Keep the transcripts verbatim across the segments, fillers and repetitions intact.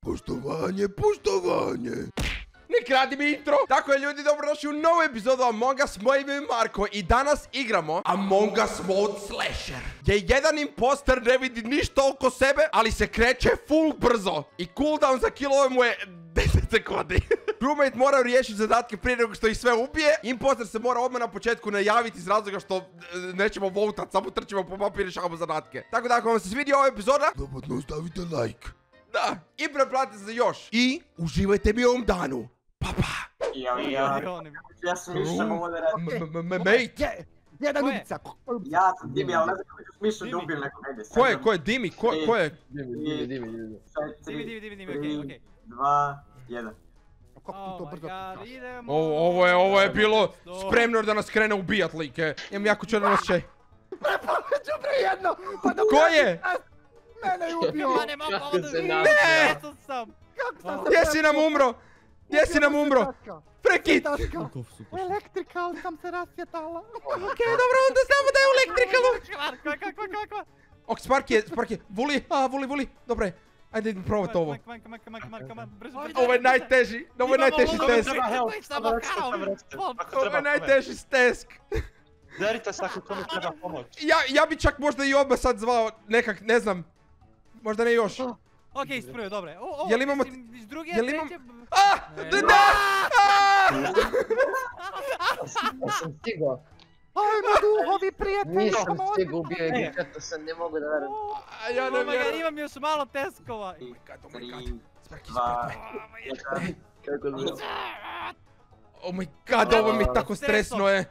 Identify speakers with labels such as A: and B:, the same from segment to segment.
A: Poštovanje, poštovanje.
B: Ne kradi mi intro. Tako je ljudi, dobrodošli u novu epizodu Among Us. Moje ime je Marko i danas igramo Among Us Mode Slasher, gdje jedan imposter ne vidi ništa oko sebe, ali se kreće full brzo. I cooldown za killove mu je deset sekundi. Crewmate moraju riješiti zadatke prije nego što ih sve ubije. Imposter se mora odmah na početku najaviti iz razloga što nećemo votat, samo trčimo po mapi i rješavamo zadatke. Tako da ako vam se svidio ova epizoda,
A: Slobodno stavite like.
B: da, i preplatite se još. I uživajte mi u ovom danu. Pa pa.
C: Ja, ja, ja sam mišljam ovo da radim.
B: Mate.
D: Jedan ubica.
C: Ja sam Dimi, ali ne znam kako ću smišljam da ubijem nekog negdje.
B: Ko je, ko je Dimi? Ko, ko je?
E: Dimi, Dimi, Dimi, Dimi.
C: Četiri,
F: Dimi, Dimi, Dimi, okej, okej.
C: dva, jedan.
D: Kako ti to brzo pitaš?
B: Ovo, ovo je, ovo je bilo spremno da nas krene ubijat like. Imam jako čudan osjećaj.
D: Prepoleću bre jedno! Pa da
B: Ko je?
D: Mene je ubio!
F: Ma ne mogu
E: Kako
F: ovo da
E: se
F: vidim,
E: naziva?
F: jesu sam.
D: Kako sam se
B: Gdje si nam umro? Gdje si nam umro? Prekid!
D: Taska. Elektrikal sam se rasvjetala.
B: Okej, dobro, onda znamo da je u elektrikalu.
F: Kako, kako, kako?
B: Ok, Spark je, Spark je. Vuli, a, vuli, vuli. Dobre, ajde idem probat ovo.
F: Come on, come on, come on, come on, come on, brzo, brzo.
B: Ovo je najteži, ovo je najteži task. Ovo je najteži task.
G: Derite se ako tome treba pomoć.
B: Ja, ja bi čak možda i odmah sad zvao nekak, ne znam. Možda ne još.
F: Okej, ispravio, dobre. Ovo,
B: Jel imamo-
F: mislim, iz druge,
B: jel imamo-
F: treće...
B: A! Da! Da! A!
E: Ja sam stigao,
D: Ajmo duhovi prijatelji!
E: nisam stigao, ubio je to sam ne mogu da verujem.
B: A ja ne
F: Oh my god,
B: vjerujem.
F: imam još malo teskova.
B: Oh my god, oh my god.
C: Tri,
B: Sparky,
C: dva,
B: Sparky.
C: jedan.
E: Kako da znam.
B: Oh my god, ovo mi tako stresno je.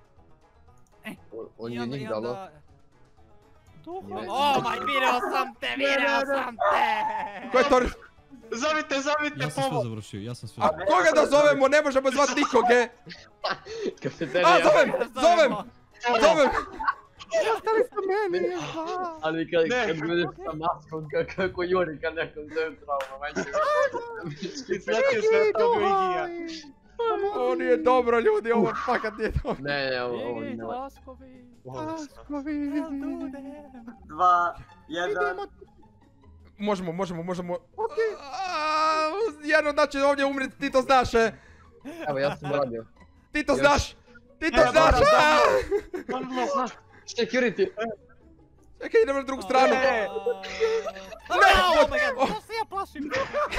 E: On
F: I
E: je
F: onda-
E: njih
F: i
E: dalo.
F: onda-
E: Ne.
F: Oh my, video sam te, video sam te!
B: Ko je to?
G: Zovite, zovite
H: Ja sam sve
G: pomoć!
H: završio, ja sam sve
B: A koga da zovemo? Ne možemo zvat nikoge.
E: Kafeterija.
B: A, zovem, zovem, zovem.
D: Ostali su meni! jeba.
E: Ali kad,
G: Ne.
E: kad budeš sa maskom ka- kako Juri kad nekom centralno, majče.
G: Izletio sve to Igija.
B: Ovo nije dobro, ljudi, ovo fakat nije dobro.
E: Ne, ne, ovo ovo
F: Ej,
E: ne.
F: laskovi.
D: Laskovi!
F: I'll do them.
C: Dva, jedan.
D: Idemo!
B: Možemo, možemo, možemo.
D: Okej.
B: A, Jedan da će ovdje umreti, ti to znaš, e.
E: Evo, ja sam radio.
B: Ti to
E: Još.
B: znaš. Ti to
G: Ne,
B: znaš,
G: moram,
B: a.
G: Normalno znaš.
E: Security.
B: Čekaj, idemo na drugu stranu.
G: Ne.
B: Ne,
F: Oh my god, to se ja plašim.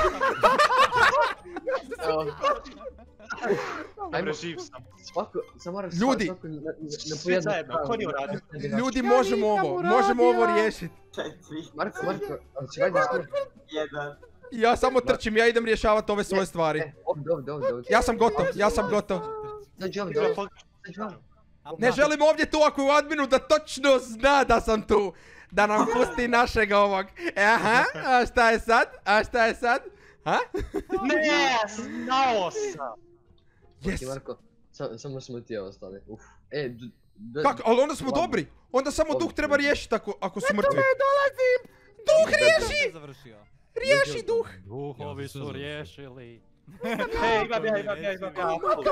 E: Evo.
G: Dobro, živ sam.
E: Svako, samo moraš
B: Ljudi.
E: svako na, na, na
G: Svi
E: pojednu
G: zajedno,
E: stranu.
G: ko nije uradio?
B: Ljudi,
D: Ja
B: možemo
D: nisam
B: ovo,
D: uradio.
B: možemo ovo riješiti.
C: Četiri,
E: Marko, Marko, ali će valjda skoro.
C: jedan.
B: Ja samo trčim, ja idem rješavati ove svoje stvari.
E: E, ovdje, ovdje, ovdje, ovdje.
B: Ja sam gotov, ja sam gotov.
E: Dođi ovdje, ovdje. Dođi ovdje.
B: Ne želim ovdje tu ako je u adminu da točno zna da sam tu. Da nam pusti našeg ovog. E, aha, a šta je sad? A šta je sad? Ha?
G: Ne, znao sam!
E: Ti,
B: Yes.
E: Marko, sam- samo smo ti ostali. Uf. E, d- d-
B: Kako? Ali onda smo
E: Ladno.
B: dobri. Onda samo duh treba riješiti ako, ako su mrtvi.
D: Dolazim!
B: Duh riješi!
F: Sam završio.
B: Riješi duh!
F: Duhovi
H: Ja sam
F: su
H: sve
F: riješili.
G: Ej, imam ja, imam ja, imam ja.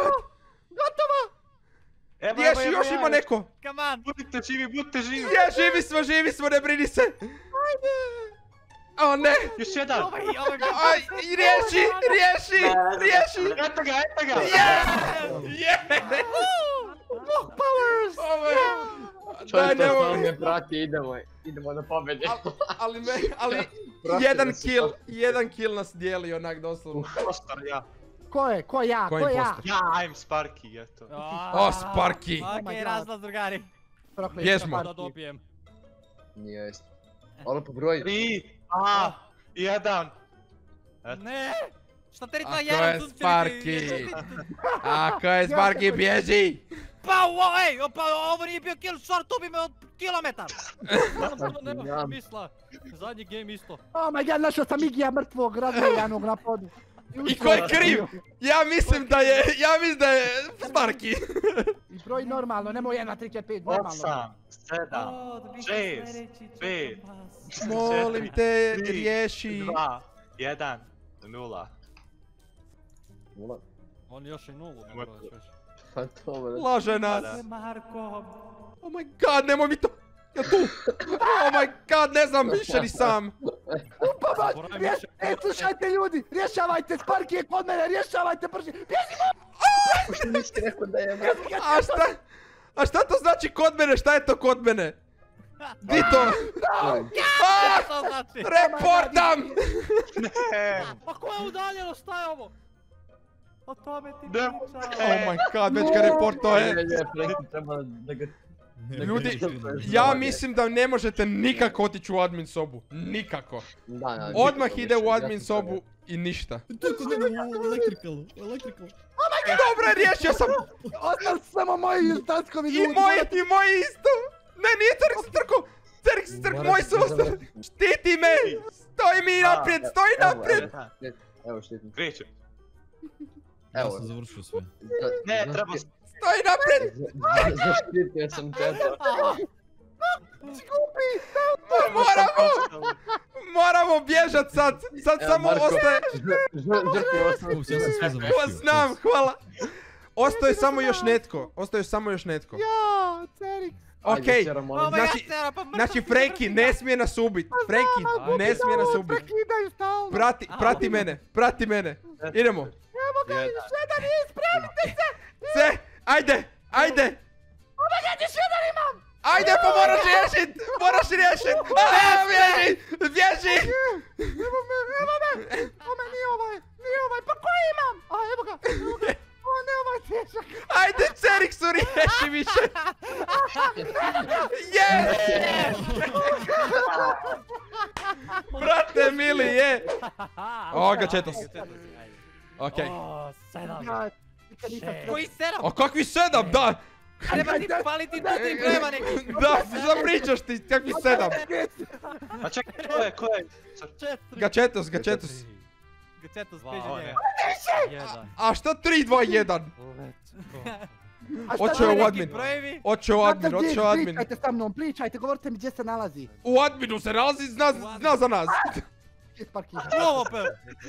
G: Evo, evo,
B: Riješi,
G: evo,
B: još
G: ja,
B: ima neko!
F: Come on.
G: Budite živi, budite živi!
B: Je, živi smo, živi smo, ne brini se! O ne!
G: Još jedan!
F: Ovaj, ovaj,
B: Aj, riješi, riješi, riješi!
G: Eto ga, eto ga!
B: Je! Ovo je... Daj,
E: Čovjek
B: ne
E: to
B: mogu.
E: me prati, idemo, idemo na pobjede.
B: Al- Ali me, ali...
E: Prati
B: Jedan
E: nas.
B: kill, jedan kill nas dijeli onak doslovno.
G: Prostor, ja.
D: Ko je? Ko ja?
B: Ko
D: Ko
B: je
D: ja?
B: impostor?
G: Ja, I'm Sparky, eto.
B: O, Sparky!
D: Oh my
F: Okej,
D: god.
F: razlaz drugari.
D: Proklet
B: Bježmo.
D: Sparky.
F: Da dobijem.
E: Nije jest. Ono po broju.
G: Tri, dva, jedan.
F: Ne! Šta teri dva
B: Ako
F: jedan
B: je
F: tu
B: Sparky! Ako je Sparky, bježi!
F: Pa ovo, ej, pa ovo nije bio kill short, ubi me od kilometar. Nema
E: Jam.
F: smisla. Zadnji game isto.
D: Oh my god, našao sam Igija mrtvog, razvaljanog na podu.
B: I ko je kriv? Ja mislim da je, ja mislim da je Sparky.
D: I broj normalno, nemoj jedan, tri, četiri, pet, normalno.
G: Osam, sedam, šest, pet,
B: Molim te,
G: tri,
B: riješi.
G: dva, jedan, nula.
E: Nula.
F: On još i nulu ne mora još.
E: Pa to me.
B: Laže nas.
G: Da.
F: Marko.
B: Oh my god, nemoj mi to. Jel tu? Oh my god, ne znam više ni sam.
D: Pomoć! Riješ... E, slušajte ljudi! Rješavajte, Sparky je kod mene, rješavajte brže! Bježimo!
E: Što nisi rekao da je mrak?
B: A šta? A šta to znači kod mene? Šta je to kod mene? Di to? A,
F: Šta znači?
B: reportam!
F: Pa ko je udaljeno, šta je ovo? O tome ti
G: Da.
F: pričam.
B: Oh my god, već ga reportao
E: Ne,
B: je.
E: ne, Franky treba da ga...
B: Ljudi, ja mislim da ne možete nikako otići u admin sobu. Nikako.
E: Da, da,
B: Odmah
E: nikako
B: ide
E: više,
B: u
E: ja
B: admin
E: sam
B: sobu i ništa.
H: To je kod mene u elektrikalu, elektrikalu.
B: Dobro, riješio sam.
D: Ostali su samo moji stanskovi
B: I
D: ljudi!
B: moji, i moji isto. Ne, nije Cerix se trko. Cerix se trko, moji su ostali. Štiti me. Stoji mi naprijed, stoji naprijed.
E: Evo štitim.
G: Kreće.
H: Ja
E: Evo.
H: sam završio sve.
G: Ne, treba...
B: Stoji naprijed.
E: Zaštitio sam te.
B: Moramo, moramo bježat sad. Sad
E: Evo,
B: samo
E: Marko.
B: ostaje.
E: Žrtvo sam.
H: Ups, ja sam sve
B: Hvala,
H: završio.
B: znam, hvala. Ostaje samo još netko. Ostaje samo još netko.
D: Ja, Cerix!
B: Okej.
F: Ovo
B: Znači-
F: ja stara, pa mrtav
B: Znači,
F: si
B: Franky
F: završio.
B: ne smije nas ubit. Franky ne smije nas ubit.
D: Prekidaju stalno!
B: Prati, prati mene, prati mene. Idemo.
D: Jedan je, spremite se!
B: Se, ajde, ajde.
D: Ja još jedan imam!
B: Ajde, pa moraš riješit, moraš riješit. A, bježi, bježi.
D: Evo me, evo me! O me, nije ovaj, nije ovaj, pa koji imam? A, evo ga, evo ga! O, ne, ovaj je težak!
B: Ajde, Cerixu, riješi više. Yes! Brate, mili, je. O, gačetos. Okej.
F: O, sedam.
D: Ja, nikad nisam
F: Šest. Koji sedam?
B: A kakvi sedam, da.
F: Treba ti paliti tu tri brema neki.
B: Da, zapričaš ti, kakvi sedam.
G: A čekaj, ko je, ko je?
F: Četiri.
B: Gačetos, gačetos.
F: Gačetos,
G: Wow,
F: beži
G: on
F: njega. Jedan.
B: A šta tri, dva, jedan?
D: A šta
B: Oće u
D: da
B: admin.
F: Brojevi.
B: Oće u admin, oće u admin.
D: Pričajte sa mnom, pričajte, govorite mi gdje se nalazi.
B: U adminu se nalazi, zna, zna za nas.
D: Gdje je Sparky?
F: Ovo pe.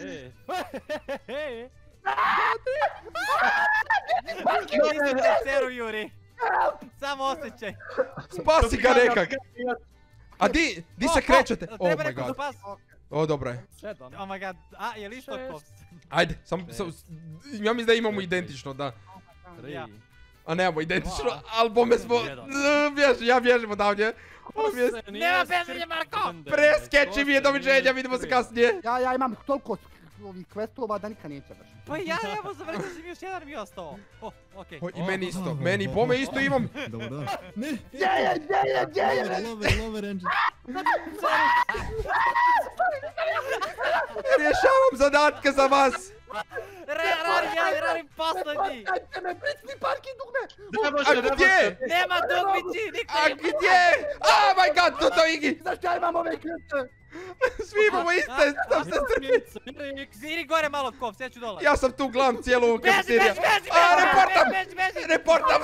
F: Nisi te ceru, Juri. Samo osjećaj.
B: Spasi ga nekak. A di, di se krećete? Oh
F: Treba
B: my
F: neko
B: god.
F: spas.
B: O, dobro je.
F: Sedam. Oh my god. A, je li isto ko?
B: Ajde, sam, sam, ja mislim da imamo identično, da.
F: Ja.
B: A nemamo identično, ali bome smo, bježi, ja bježim odavdje. Bježi.
F: Nema bežanje, Marko!
B: Preskeči mi je, doviđenja, vidimo se kasnije.
D: Ja, ja imam toliko ovih questova da nikad neće baš.
F: Pa ja, evo, završio si mi još jedan mi ostao. O, okej.
B: O, I meni isto, meni i bome isto imam.
H: Dobar dan. Ne,
D: Gdje je, gdje je, gdje je?
H: lover, lover engine.
B: Rješavam zadatke za vas.
F: Re, radim, ja radim poslednji.
D: Dajte me, pricni Sparky dugme!
G: Ne može, ne
B: A gdje?
F: Nema dugmići,
B: A
F: nikad.
B: gdje? Oh my god, to to Igi.
D: Zašto ja imam ove krste?
B: Svi imamo iste, sam se strpi.
F: Zviri gore malo kov, ja ću dole.
B: Ja sam tu gledam cijelu ovu
F: Beži,
B: kafeteriju.
F: beži, beži,
B: A,
F: beži,
B: reportam!
F: beži, beži.
B: Reportam!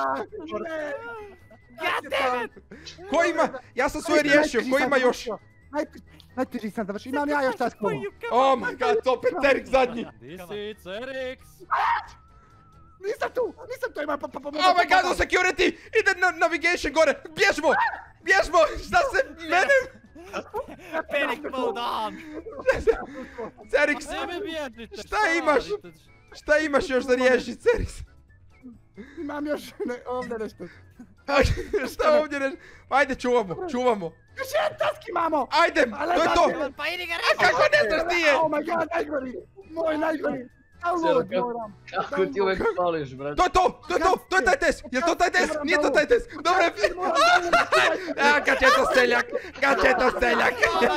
F: God damn it!
B: Ko ima? Ja sam svoje riješio, ko ima još?
D: Najteži sam završio, imam ja još taskova.
B: Oh my god, opet Cerix zadnji.
F: This is Cerix.
D: Nisam tu, nisam tu, imam pa pa pa...
B: Oh my god, u security! Ide na navigation gore! Bježmo! Bježmo! Šta se mene?
F: Panic mode on.
B: Cerix,
F: Ne me bježite.
B: šta imaš? Šta imaš još da riješiš, Cerix?
D: Imam još ne, ovdje nešto.
B: Šta ovdje ne... Ajde, čuvamo, čuvamo.
D: Još jedan task imamo!
B: Ajde, to je to!
F: Pa idi ga
B: A
F: reći.
B: kako ne znaš ti je?
D: Oh my god, najgori! Moj najgori! Download moram!
E: Kako ti uvek pališ, brate?
B: To je to! To je to! To je taj test! Jel to taj test? Nije to taj test! Dobro je! A, gačeto seljak! Gačeto seljak!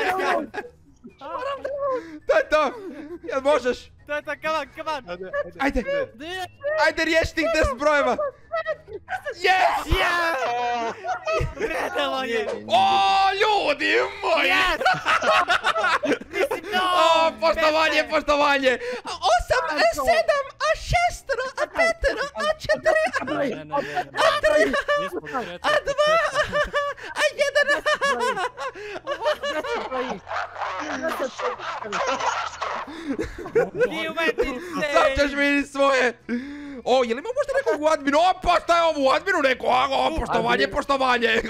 B: To je to! Jel možeš?
F: To je to, come on, come on.
B: Ajde!
F: Nije.
B: Ajde, riješi tih deset brojeva! Yes!
F: Yeah! Predalo je.
B: O, ljudi moji!
F: Yes! Mislim, no!
B: O, poštovanje, poštovanje! Osam, sedam, a šestero, a petero, a četiri, a tri, a dva, a jedan.
F: Ti umeti
B: Sad ćeš
F: se.
B: vidjeti svoje! O, je li ima možda nekog u adminu? Opa, šta je ovo u adminu neko? O, poštovanje, poštovanje.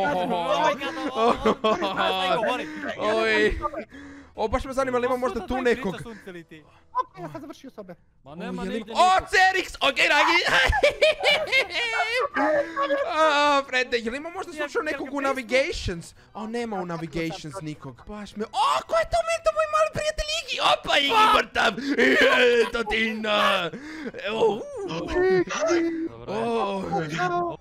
B: Oj. O, baš me zanima li ima možda tu nekog.
D: Ok, ja sam završio sobe.
F: Ma nema
B: O, je li-
F: nigdje
B: O,
F: nikog.
B: Cerix! Okej, Ragi! A, Frede, je li ima možda slušao nekog u Navigations? O, nema u Navigations nikog. Baš me... O, ko je to meni, to moj mali prijatelj Igi? Opa, Igi, vrtav! To ti na... O,
F: Dobro.
B: o,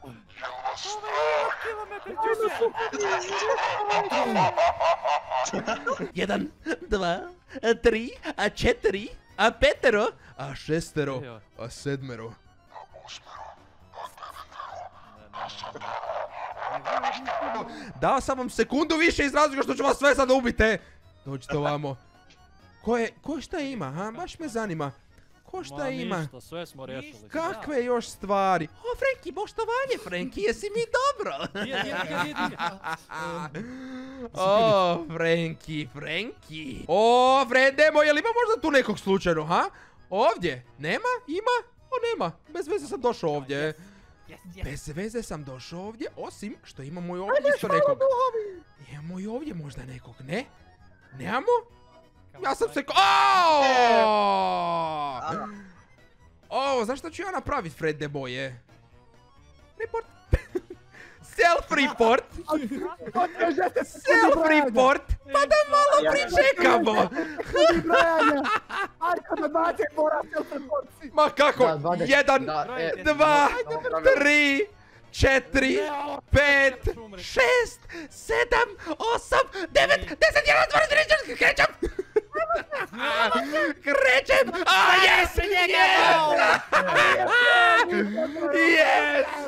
B: Jedan, dva, tri, a četiri, a petero, a šestero, a sedmero. Dao sam vam sekundu više iz razloga što ću vas sve sad ubiti. Dođite ovamo. Ko je, ko šta ima, ha? Baš me zanima. Ko šta
F: Ma
B: ima?
F: ništa, sve smo riješili.
B: Kakve još stvari? O, Frenki, poštovanje, Frenki, jesi mi dobro?
F: Nije, nije, nije, nije.
B: O, Frenki, Frenki. O, Fredemo, je li ima možda tu nekog slučajno, ha? Ovdje? Nema? Ima? O, nema. Bez veze sam došao ovdje. Bez veze sam došao ovdje, osim što imamo i ovdje isto nekog. Imamo i ovdje možda nekog, ne? Nemamo? Ja sam se ko... O, znaš što ću ja napravit, Fredde boje? Report. Self-report. Self-report. Pa da malo pričekamo.
D: Ajko na dvadeset mora self-reportsi.
B: Ma kako?
E: Da, dvadeset,
B: Jedan,
E: da, e,
B: dva,
E: dobro.
B: tri, četiri, pet, šest, sedam, osam, devet, deset, jedan, dvadeset, trideset, krećem! Krećem! A, yes! Yes! Yes!